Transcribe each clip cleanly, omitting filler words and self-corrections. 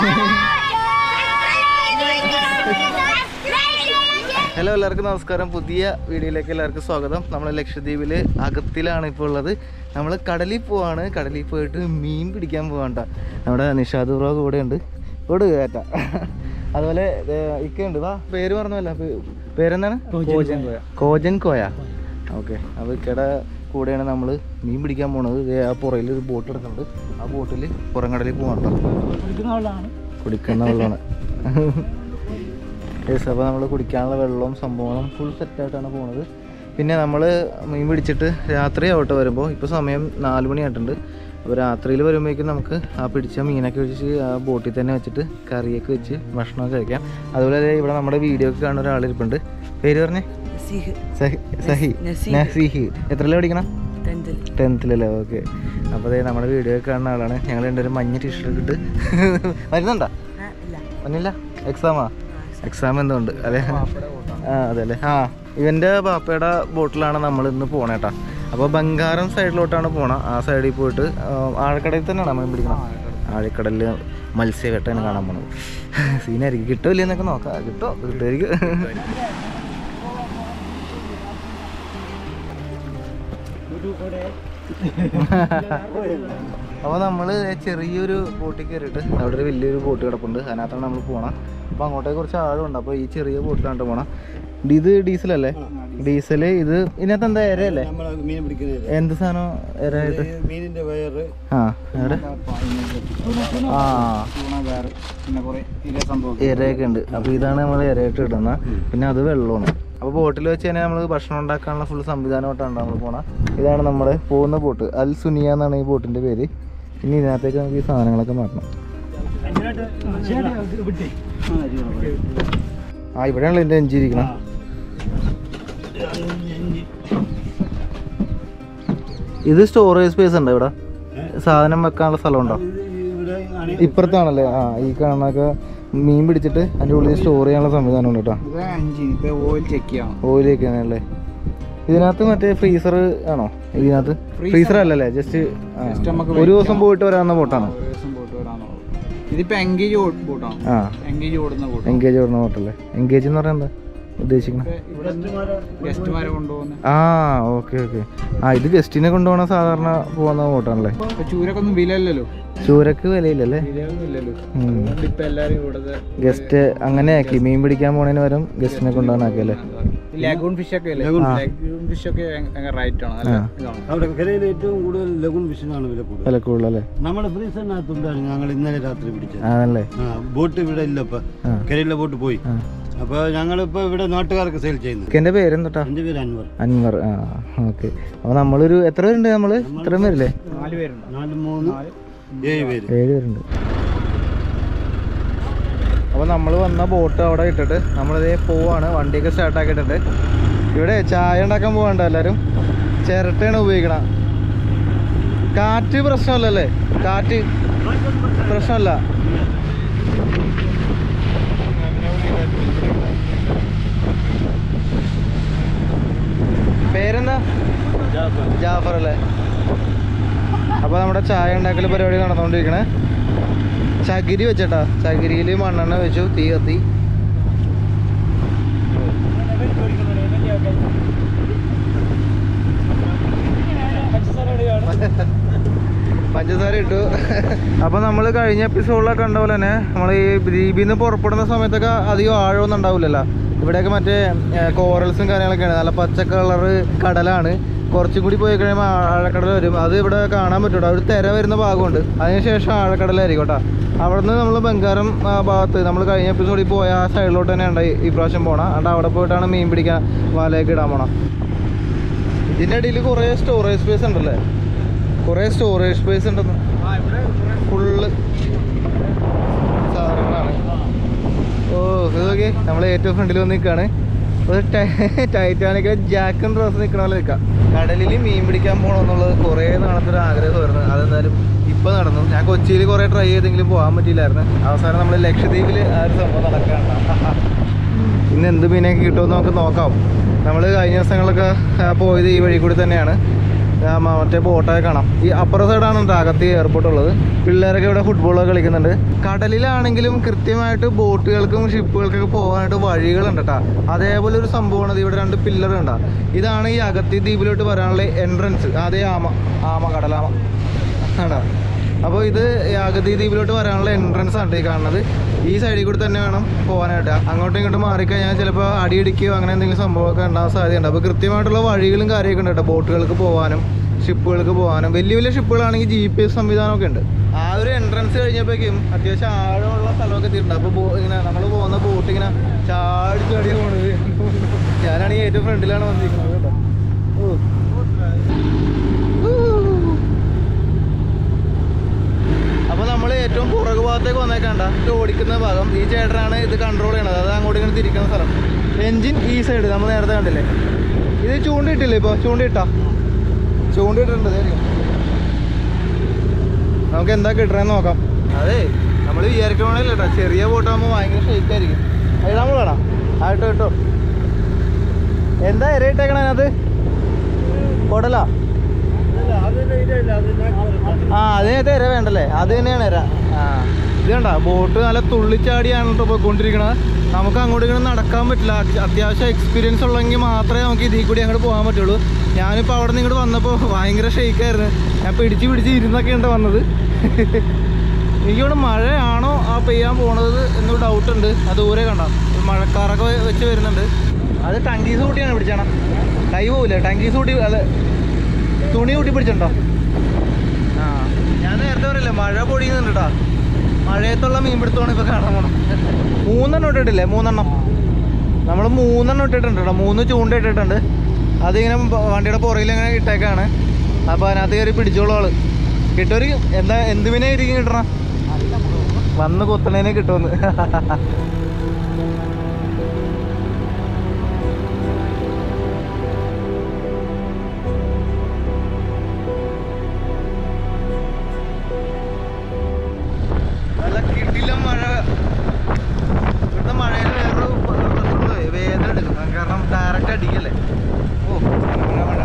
Hello, എല്ലാവർക്കും നമസ്കാരം. പുതിയ വീഡിയോയിലേക്ക് എല്ലാവർക്കും സ്വാഗതം. നമ്മൾ ലക്ഷദ്വീപിൽ അകത്തിലാണ് ഇപ്പോൾ ഉള്ളത്. നമ്മൾ കടലിൽ പോവാണ്. കടലിൽ പോയിട്ട് മീൻ പിടിക്കാൻ പോകാണ്ട. നമ്മുടെ നിഷാദ് ബ്രോ കൂടെ ഉണ്ട്. ഇവിടെ കയറ്റ അതുപോലെ ഇക്കയുണ്ട്. വാ, പേര് പറഞ്ഞല്ല, പേരെന്താണ്? കോജൻ കോയ. ഓക്കെ, അപ്പോൾ ഇക്കയുടെ കൂടെയാണ് നമ്മൾ മീൻ പിടിക്കാൻ പോണത്. ആ പുറയിൽ ഒരു ബോട്ട് എടുക്കുന്നുണ്ട്. ആ ബോട്ടിൽ പുറംകടലിൽ പോകണ്ട, കുടിക്കുന്ന വെള്ളമാണ്. യെസ്, അപ്പോൾ നമ്മൾ കുടിക്കാനുള്ള വെള്ളവും സംഭവങ്ങളും ഫുൾ സെറ്റായിട്ടാണ് പോകുന്നത്. പിന്നെ നമ്മൾ മീൻ പിടിച്ചിട്ട് രാത്രി ആവട്ടെ വരുമ്പോൾ. ഇപ്പോൾ സമയം 4 മണിയായിട്ടുണ്ട്. അപ്പോൾ രാത്രിയിൽ വരുമ്പോഴേക്കും നമുക്ക് ആ പിടിച്ച മീനൊക്കെ വെച്ച് ആ ബോട്ടിൽ തന്നെ വെച്ചിട്ട് കറിയൊക്കെ വെച്ച് ഭക്ഷണമൊക്കെ കഴിക്കാം. അതുപോലെ ഇവിടെ നമ്മുടെ വീഡിയോ ഒക്കെ കാണുന്ന ഒരാളിരിപ്പുണ്ട്. പേര് പറഞ്ഞേ? നസീഹ്. എത്രയിലാണ് പഠിക്കണം? 10th. ഓക്കെ. അപ്പോൾ അതെ, നമ്മുടെ വീഡിയോ ഒക്കെ കാണുന്ന ആളാണ്. ഞങ്ങൾ രണ്ടൊരു മഞ്ഞ ടീഷർട്ട് ഇട്ട് വരുന്നുണ്ടോ? വന്നില്ല? എക്സാം എന്തുകൊണ്ട് അല്ലേ? അതെ അല്ലേ. ഇവൻ്റെ പാപ്പയുടെ ബോട്ടിലാണ് നമ്മൾ ഇന്ന് പോണേട്ടാ. അപ്പോൾ ബംഗാരം സൈഡിലോട്ടാണ് പോണത്. ആ സൈഡിൽ പോയിട്ട് ആഴക്കടലിൽ തന്നെയാണ് മീൻ പിടിക്കണം. ആഴക്കടലിൽ മത്സ്യകെട്ടാണ് കാണാൻ പോണത്. സീനായിരിക്കും. കിട്ടുമില്ല എന്നൊക്കെ നോക്കാം. കിട്ടുമായിരിക്കും. അപ്പോൾ നമ്മൾ ചെറിയൊരു ബോട്ടിൽ കയറിയിട്ട് അവിടെ ഒരു വലിയൊരു ബോട്ട് കിടപ്പുണ്ട്. അതിനകത്താണ് നമ്മൾ പോകണം. അപ്പോൾ അങ്ങോട്ടേക്ക് കുറച്ച് ആഴമുണ്ട്. അപ്പോൾ ഈ ചെറിയ ബോട്ടിലാണ് പോകണം. ഇത് ഡീസലല്ലേ? ഡീസൽ. ഇതിനകത്ത് എന്താ ഇരയല്ലേ? എന്ത് സാധനം ഇരയായിട്ട്? ഇരയൊക്കെ ഉണ്ട്. അപ്പോൾ ഇതാണ് നമ്മൾ ഇരയായിട്ട് ഇടുന്നത്. പിന്നെ അത് വെള്ളമാണ്. അപ്പോൾ ബോട്ടിൽ വെച്ച് തന്നെ നമ്മൾ ഭക്ഷണം ഉണ്ടാക്കാനുള്ള ഫുൾ സംവിധാനമായിട്ടാണ് നമ്മൾ പോകണം. ഇതാണ് നമ്മുടെ പോകുന്ന ബോട്ട്. അൽ സുനിയ എന്നാണ് ഈ ബോട്ടിൻ്റെ പേര്. ഇനി ഇതിനകത്തേക്ക് നമുക്ക് ഈ സാധനങ്ങളൊക്കെ മാറ്റണം. ഇവിടെയാണല്ലോ എൻ്റെ എഞ്ചി ഇരിക്കണം. ഇത് സ്റ്റോറേജ് സ്പേസ് ഉണ്ടോ ഇവിടെ? സാധനം വെക്കാനുള്ള സ്ഥലം ഉണ്ടോ? ഇപ്പുറത്താണല്ലേ? ഈ കാണുന്നൊക്കെ മീൻ പിടിച്ചിട്ട് അതിൻ്റെ ഉള്ളിൽ സ്റ്റോർ ചെയ്യാനുള്ള സംവിധാനം ഉണ്ട് കേട്ടോ. ഓയിൽ ചെക്കാണല്ലേ? ഇതിനകത്ത് മറ്റേ ഫ്രീസർ ആണോ? ഇതിനകത്ത് ഫ്രീസർ അല്ലല്ലേ? ജസ്റ്റ് ഒരു ദിവസം പോയിട്ട് വരാവുന്ന ബോട്ടാണോ? എൻഗേജ് ഓടുന്ന ബോട്ടല്ലേ? എൻഗേജ് എന്ന് പറയാൻ എന്താ ഉദ്ദേശിക്കുന്നത്? ഓക്കെ. ഇത് ഗസ്റ്റിനെ കൊണ്ടുപോകണ സാധാരണ പോകുന്ന ബോട്ടാണല്ലേ? ചൂരക്കൊന്നും വിലല്ലോ. ചൂരക്ക് വിലയില്ലല്ലേ? ഗസ്റ്റ് അങ്ങനെ ആക്കി. മീൻ പിടിക്കാൻ പോണതിന് പകരം ഗസ്റ്റിനെ കൊണ്ടുപോകാനാക്കിയല്ലേ? ലഗൂൺ ഫിഷ് ഒക്കെ റേറ്റ് ആണ്. ഏറ്റവും കൂടുതൽ ലഗൂൺ ഫിഷിനാണ് വില കൂടുതൽ അല്ലേ? നമ്മുടെ ഫ്രീസറിനകത്തുണ്ടാണ് ഞങ്ങൾ ഇന്നലെ രാത്രി പിടിച്ചത്. ആണല്ലേ? ബോട്ട് ഇവിടെ ഇല്ല. ഇപ്പൊ കരയിലെ ബോട്ട് പോയി. അപ്പൊ ഞങ്ങളിപ്പോ ഇവിടെ നാട്ടുകാർക്ക് സെയിൽ ചെയ്യുന്നു. എന്റെ പേരെന്താ? എന്റെ പേര് അൻവർ. ഓക്കെ. അപ്പൊ നമ്മളൊരു എത്ര പേരുണ്ട്? നമ്മള് ഇത്രയും പേരില്ലേ? 4 പേരുണ്ട്. 4, 3, 7 പേരുണ്ട്. അപ്പോൾ നമ്മൾ വന്ന ബോട്ട് അവിടെ ഇട്ടിട്ട് നമ്മളിതേ പോവാണ്. വണ്ടിയൊക്കെ സ്റ്റാർട്ടാക്കിയിട്ടുണ്ട്. ഇവിടെ ചായ ഉണ്ടാക്കാൻ പോകണ്ട. എല്ലാവരും ചിരട്ടയാണ് ഉപയോഗിക്കണം. കാറ്റ് പ്രശ്നമല്ലല്ലേ? കാറ്റ് പ്രശ്നമല്ല. പേരെന്താ? ജാഫർ അല്ലേ? അപ്പോൾ നമ്മുടെ ചായ ഉണ്ടാക്കൽ പരിപാടി നടന്നുകൊണ്ടിരിക്കണേ. ചകിരി വെച്ചേട്ടാ. ചകിരിയിൽ മണ്ണെണ്ണ വെച്ചു. തീ കത്തി. പഞ്ചസാര ഇട്ടു. അപ്പോൾ നമ്മൾ കഴിഞ്ഞ എപ്പിസോഡിലൊക്കെ കണ്ട പോലെ തന്നെ നമ്മൾ ഈ ദ്വീപിൽ നിന്ന് പുറപ്പെടുന്ന സമയത്തൊക്കെ അധികം ആഴമൊന്നും ഉണ്ടാവില്ലല്ലോ. ഇവിടെയൊക്കെ മറ്റേ കോറൽസും കാര്യങ്ങളൊക്കെയാണ്. നല്ല പച്ച കളറ് കടലാണ്. കുറച്ചും കൂടി പോയി കഴിയുമ്പോൾ ആഴക്കടൽ വരും. അത് ഇവിടെ കാണാൻ പറ്റൂട്ടോ. ഒരു തിര വരുന്ന ഭാഗമുണ്ട്. അതിനുശേഷം ആഴക്കടലായിരിക്കും കേട്ടോ. അവിടെ നിന്ന് നമ്മൾ ബംഗാരം ഭാഗത്ത് നമ്മൾ കഴിഞ്ഞ എപ്പിസോഡിൽ പോയ ആ സൈഡിലോട്ട് തന്നെ ഉണ്ടായി ഈ പ്രാവശ്യം പോകണം. അതുകൊണ്ട് അവിടെ പോയിട്ടാണ് മീൻ പിടിക്കാൻ വലയൊക്കെ ഇടാൻ പോകണം. ഇതിൻ്റെ ഇടയിൽ കുറേ സ്റ്റോറേജ് സ്പേസ് ഉണ്ടല്ലേ? കുറേ സ്റ്റോറേജ് സ്പേസ് ഉണ്ടെന്ന്. ഫുള്ള് സാധനങ്ങളാണ്. ഇതൊക്കെ നമ്മൾ ഏറ്റവും ഫ്രണ്ടിൽ വന്ന് നിൽക്കുകയാണ്. ഒരു ടൈറ്റാനിക്കിലെ ജാക്കും ഡ്രസ് നിൽക്കണ പോലെ നിൽക്കാം. കടലിൽ മീൻ പിടിക്കാൻ പോകണമെന്നുള്ളത് കുറേ നാളത്തെ ഒരു ആഗ്രഹമായിരുന്നു. അതെന്തായാലും ഇപ്പം നടന്നു. ഞാൻ കൊച്ചിയിൽ കുറേ ട്രൈ ചെയ്തെങ്കിലും പോകാൻ പറ്റിയില്ലായിരുന്നു. അവസാനം നമ്മൾ ലക്ഷദ്വീപിൽ ആ ഒരു സംഭവം നടക്കാണ്. ഇന്ന് എന്ത് മീനൊക്കെ കിട്ടുമെന്ന് നമുക്ക് നോക്കാം. നമ്മൾ കഴിഞ്ഞ ദിവസങ്ങളൊക്കെ പോയത് ഈ വഴി കൂടി തന്നെയാണ്. മറ്റേ ബോട്ടൊക്കെ കാണാം. ഈ അപ്പുറ സൈഡാണ് അകത്ത് എയർപോർട്ട് ഉള്ളത്. പിള്ളേരൊക്കെ ഇവിടെ ഫുട്ബോളൊക്കെ കളിക്കുന്നുണ്ട്. കടലിലാണെങ്കിലും കൃത്യമായിട്ട് ബോട്ടുകൾക്കും ഷിപ്പുകൾക്കൊക്കെ പോകാനായിട്ട് വഴികളുണ്ട് കേട്ടോ. അതേപോലെ ഒരു സംഭവമാണ് ഇവിടെ 2 പില്ലർ ഉണ്ടാ. ഇതാണ് ഈ അഗത്തി ദ്വീപിലോട്ട് വരാനുള്ള എൻട്രൻസ്. അതേ കടലാമ ആണോ. അപ്പോൾ ഇത് അഗത്തി ദ്വീപിലോട്ട് വരാനുള്ള എൻട്രൻസ് ആണ് ഈ കാണുന്നത്. ഈ സൈഡിൽ കൂടി തന്നെ വേണം പോകാനായിട്ട്. അങ്ങോട്ടും ഇങ്ങോട്ടും മാറിക്കഴിഞ്ഞാൽ ചിലപ്പോൾ അടിയിടിക്കുകയോ അങ്ങനെ എന്തെങ്കിലും സംഭവമൊക്കെ ഉണ്ടാകാൻ സാധ്യതയുണ്ട്. അപ്പോൾ കൃത്യമായിട്ടുള്ള വഴികളും കാര്യമൊക്കെ ഉണ്ട് കേട്ടോ ബോട്ടുകൾക്ക് പോകാനും ഷിപ്പുകൾക്ക് പോകാനും. വലിയ ശിപ്പുകളാണെങ്കിൽ GPS സംവിധാനമൊക്കെ ഉണ്ട്. ആ ഒരു എൻട്രൻസ് കഴിഞ്ഞപ്പോഴേക്കും അത്യാവശ്യം ആഴമുള്ള സ്ഥലമൊക്കെ എത്തിയിട്ടുണ്ട്. അപ്പോൾ ഇങ്ങനെ നമ്മൾ പോകുന്ന ബോട്ട് ഇങ്ങനെ ചാടി പോകുന്നത്. ഞാനാണെങ്കിൽ ഏറ്റവും ഫ്രണ്ടിലാണ് വന്നിരിക്കുന്നത് കേട്ടോ. അപ്പോൾ നമ്മൾ ഏറ്റവും പുറകു ഭാഗത്തേക്ക് വന്നേക്കണ്ട ഇത് ഓടിക്കുന്ന ഭാഗം. ഈ ചേട്ടനാണ് ഇത് കൺട്രോൾ ചെയ്യണത്. അത് അങ്ങോട്ട് ഇങ്ങനെ തിരിക്കുന്ന സ്ഥലം. എൻജിൻ ഈ സൈഡ് നമ്മൾ നേരത്തെ കണ്ടില്ലേ. ഇത് ചൂണ്ടിട്ടില്ലേ? ഇപ്പോൾ ചൂണ്ടിട്ടിട്ടുണ്ട്. നമുക്ക് എന്താ കിട്ടണമെന്ന് നോക്കാം. അതെ നമ്മൾ വിചാരിക്കണമെന്നില്ല കേട്ടോ. ചെറിയ ബോട്ടാകുമ്പോൾ ഭയങ്കര ഷെയ്ക്കായിരിക്കും. ഇടാൻ വേണം. കേട്ടോ എന്താ ഇരയിട്ടേക്കണ അതിനകത്ത്? കൊടലാ? അതിനകത്ത് ഇര വേണ്ടല്ലേ? അത് തന്നെയാണ് ഇര. ഇത് കണ്ട ബോട്ട് നല്ല തുള്ളിച്ചാടിയാണ് കേട്ടോ പോയിക്കൊണ്ടിരിക്കണത്. നമുക്ക് അങ്ങോട്ട് ഇങ്ങനെ നടക്കാൻ പറ്റില്ല. അത്യാവശ്യം എക്സ്പീരിയൻസ് ഉള്ളെങ്കിൽ മാത്രമേ നമുക്ക് ഇതിൽ കൂടി അങ്ങോട്ട് പോകാൻ പറ്റുള്ളൂ. ഞാനിപ്പോൾ അവിടെ നിന്ന് ഇങ്ങോട്ട് വന്നപ്പോൾ ഭയങ്കര ഷെയ്ക്കായിരുന്നു. ഞാൻ പിടിച്ച് ഇരുന്നൊക്കെയാണ് വന്നത്. എനിക്കിവിടെ മഴയാണോ പെയ്യാൻ പോണത് എന്നൊരു ഡൗട്ടുണ്ട്. അത് ദൂരെ കണ്ട മഴക്കാറൊക്കെ വെച്ച് വരുന്നുണ്ട്. അത് ടങ്കീസ് കൂട്ടിയാണ് പിടിച്ചണം. കൈ പോവില്ല. ടങ്കീസ് കൂട്ടി അത് തുണി കൂട്ടി പിടിച്ചിട്ടുണ്ടോ? ഞാൻ നേരത്തെ പറയില്ലേ മഴ പൊടിയുന്നുണ്ട് കേട്ടോ. മഴയത്തുള്ള മീൻപിടുത്തമാണ് ഇപ്പോൾ കാണാൻ പോണം. 3 ഇട്ടിട്ടില്ലേ? 3 നമ്മൾ 3 ഇട്ടിട്ടുണ്ട് കേട്ടോ. 3 ചൂണ്ട ഇട്ടിട്ടുണ്ട്. അതിങ്ങനെ വണ്ടിയുടെ പുറകിൽ ഇങ്ങനെ ഇട്ടേക്കാണ്. അപ്പോൾ അതിനകത്ത് കയറി പിടിച്ചോളൂ ആള്. കിട്ടുമൊരു എന്ത് മീനെ ആയിരിക്കും കിട്ടണം? വന്ന് കൊത്തണേനെ കിട്ടുമെന്ന്. നല്ല കിടിലം മഴ. ഇവിടുത്തെ മഴയിൽ വേറൊരു പ്രശ്നമുണ്ട്. വേദന എടുക്കും. കാരണം ഡയറക്റ്റ് അടിക്കല്ലേ. മഴ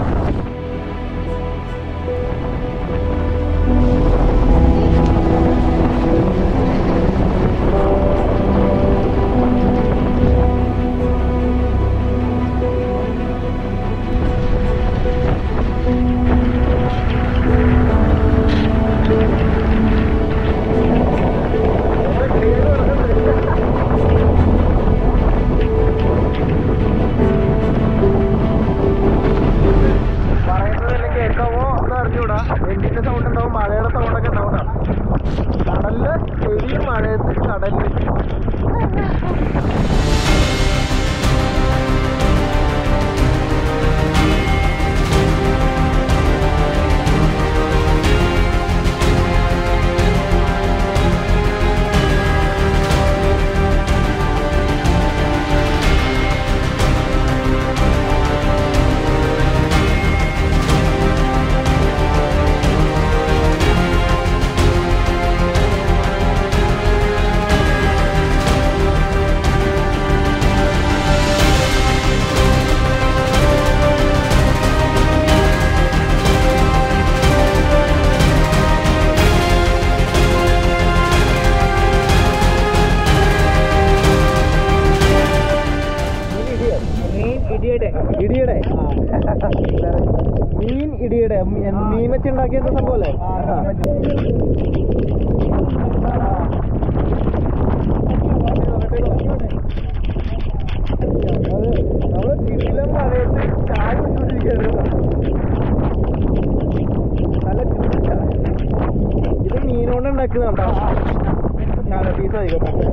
മീൻ ഇടിയുടെ മീൻ വെച്ചുണ്ടാക്കിയ സംഭവല്ലേ? നമ്മള് കിടിലം മഴയത്ത് ചായ കുടിച്ചോണ്ടിരിക്കുകയാണ്. നല്ല ഇത് മീനോണ്ട് ഉണ്ടാക്കുന്നതാ. ഞാൻ പീസ് ആയിക്കോട്ടെ.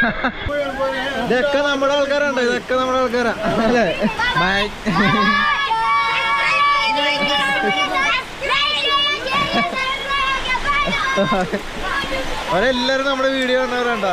ഇതൊക്കെ നമ്മുടെ ആൾക്കാരുണ്ട്, ഇതൊക്കെ നമ്മുടെ ആൾക്കാരാ അല്ലേ? ബൈ. അവരെല്ലാരും നമ്മുടെ വീഡിയോ കണ്ടവരുണ്ട.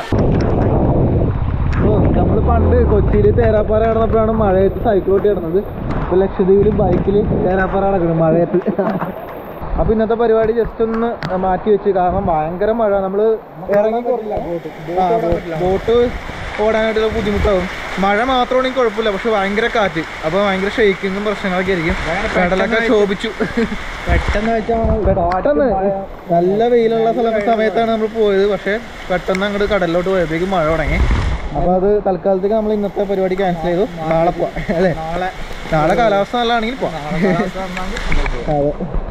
നമ്മൾ പണ്ട് കൊച്ചിയിൽ തേരാപ്പാറ കിടന്നപ്പോഴാണ് മഴയത്ത് സൈക്കിൾ ഓട്ടി കിടന്നത്. ഇപ്പൊ ലക്ഷദ്വീപിൽ ബൈക്കിൽ തേരാപ്പാറ കിടക്കുന്നത് മഴയത്ത്. അപ്പൊ ഇന്നത്തെ പരിപാടി ജസ്റ്റ് ഒന്ന് മാറ്റി വെച്ച്, കാരണം ഭയങ്കര മഴ. നമ്മള് ഇറങ്ങി ബോട്ട് ഓടാനായിട്ടുള്ള ബുദ്ധിമുട്ടാവും. മഴ മാത്രമാണെങ്കിൽ കുഴപ്പമില്ല, പക്ഷെ ഭയങ്കര കാറ്റ്. അപ്പൊ ഭയങ്കര ഷെയ്ക്കിങ്ങും പ്രശ്നങ്ങളൊക്കെ ആയിരിക്കും. കടലൊക്കെ ശോഭിച്ചു. പെട്ടെന്ന് നല്ല വെയിലുള്ള സമയത്താണ് നമ്മൾ പോയത്. പക്ഷെ പെട്ടെന്ന് അങ്ങോട്ട് കടലിലോട്ട് പോയപ്പോഴേക്കും മഴ തുടങ്ങി. അപ്പൊ അത് തൽക്കാലത്തേക്ക് നമ്മൾ ഇന്നത്തെ പരിപാടി ക്യാൻസൽ ചെയ്തു. നാളെ പോവാം അല്ലേ? നാളെ കാലാവസ്ഥ നല്ലതാണെങ്കിൽ പോവാം. അതെ.